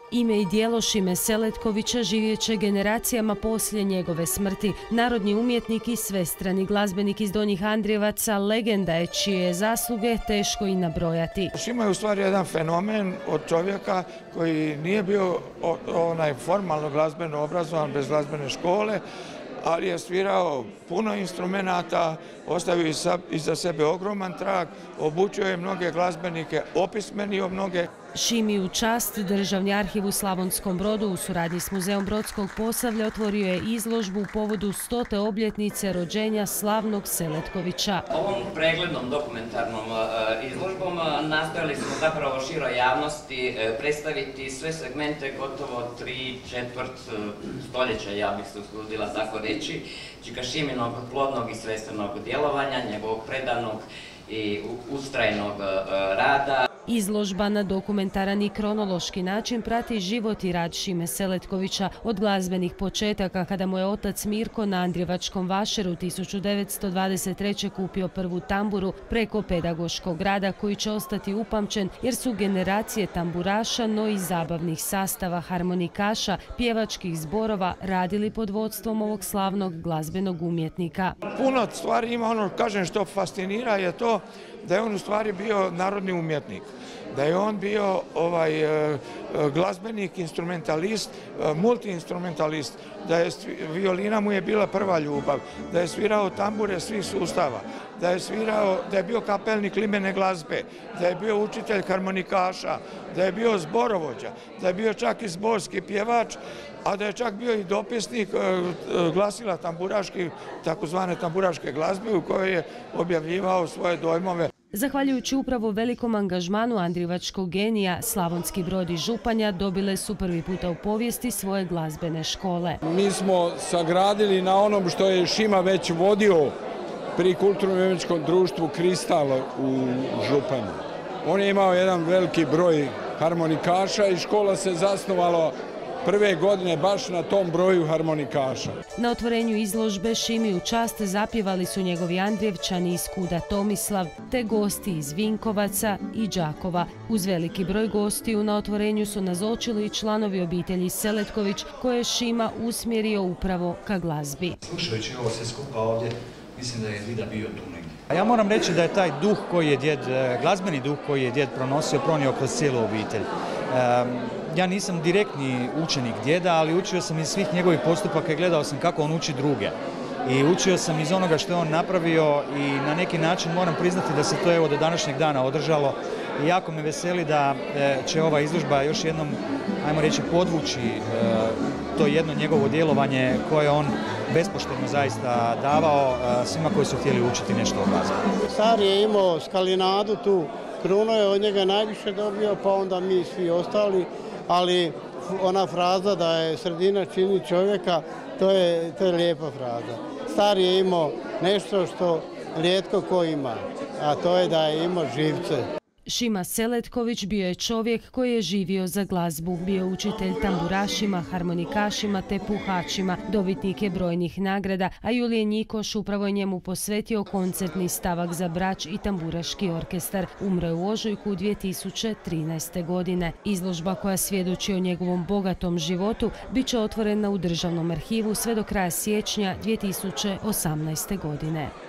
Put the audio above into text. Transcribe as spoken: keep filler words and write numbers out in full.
Ime i djelo Šime Seletkovića živjet će generacijama poslije njegove smrti. Narodni umjetnik i svestrani glazbenik iz Donjih Andrijevaca legenda je čije je zasluge teško i nabrojati. Šima je u stvari jedan fenomen od čovjeka koji nije bio onaj formalno glazbeno obrazovan bez glazbene škole, ali je svirao puno instrumenata, ostavio iza sebe ogroman trag, obučio je mnoge glazbenike, opismenio mnoge. Šimi u čast Državni arhiv u Slavonskom Brodu u suradnji s Muzeom Brodskog Posavlja otvorio je izložbu u povodu stote obljetnice rođenja slavnog Seletkovića. Ovom preglednom dokumentarnom izložbom nastojali smo zapravo široj javnosti predstaviti sve segmente gotovo tri četvrt stoljeća, ja bih se usudila tako reći, Čika Šiminog plodnog i svestvenog djelovanja, njegovog predanog i ustrajnog rada. Izložba na dokumentaran i kronološki način prati život i rad Šime Seletkovića od glazbenih početaka kada mu je otac Mirko na Andrijevačkom Vašeru tisuću devetsto dvadeset treće kupio prvu tamburu preko pedagoškog rada koji će ostati upamćen jer su generacije tamburaša, no i zabavnih sastava, harmonikaša, pjevačkih zborova radili pod vodstvom ovog slavnog glazbenog umjetnika. Puno stvari ima, ono kažem što fascinira je to da je on u stvari bio narodni umjetnik, da je on bio ovaj, glazbenik, instrumentalist, multiinstrumentalist, da je violina mu je bila prva ljubav, da je svirao tambure svih sustava, da je svirao, da je bio kapelnik limene glazbe, da je bio učitelj harmonikaša, da je bio zborovođa, da je bio čak i zborski pjevač, a da je čak bio i dopisnik glasila tamburaški, takozvane tamburaške glazbe u kojoj je objavljivao svoje dojmove. Zahvaljujući upravo velikom angažmanu andrijevačkog genija, Slavonski Brod i Županja dobile su prvi puta u povijesti svoje glazbene škole. Mi smo sagradili na onom što je Šima već vodio pri kulturno-umjetničkom društvu Kristal u Županji. On je imao jedan veliki broj harmonikaša i škola se zasnovala prve godine baš na tom broju harmonikaša. Na otvorenju izložbe Šimi u čast zapjevali su njegovi Andrijevčani iz Kuda Tomislav, te gosti iz Vinkovaca i Đakova. Uz veliki broj gostiju na otvorenju su nazočili i članovi obitelji Seletković koje je Šima usmjerio upravo ka glazbi. Slušajući ovo sve skupa ovdje, mislim da je Vida bio tu negdje. Ja moram reći da je taj duh koji je djed, glazbeni duh koji je djed pronosio, pronio kroz cijelu obitelj. Ja nisam direktni učenik djeda, ali učio sam iz svih njegovih postupaka i gledao sam kako on uči druge. I učio sam iz onoga što je on napravio i na neki način moram priznati da se to evo do današnjeg dana održalo. I jako me veseli da će ova izložba još jednom, ajmo reći, podvući to jedno njegovo djelovanje koje on bespoštedno zaista davao svima koji su htjeli učiti nešto o glazbi. Star je imao Skalinadu tu, Kruno je od njega najviše dobio, pa onda mi svi ostali, ali ona fraza da je sredina čini čovjeka, to je, to je lijepa fraza. Star je imao nešto što rijetko ko ima, a to je da je imao živce. Šima Seletković bio je čovjek koji je živio za glazbu, bio učitelj tamburašima, harmonikašima te puhačima, dobitnik je brojnih nagrada, a Julije Njikoš upravo je njemu posvetio koncertni stavak za brač i tamburaški orkestar. Umro je u ožujku dvije tisuće trinaeste. godine. Izložba koja svjedoči o njegovom bogatom životu bit će otvorena u Državnom arhivu sve do kraja siječnja dvije tisuće osamnaeste. godine.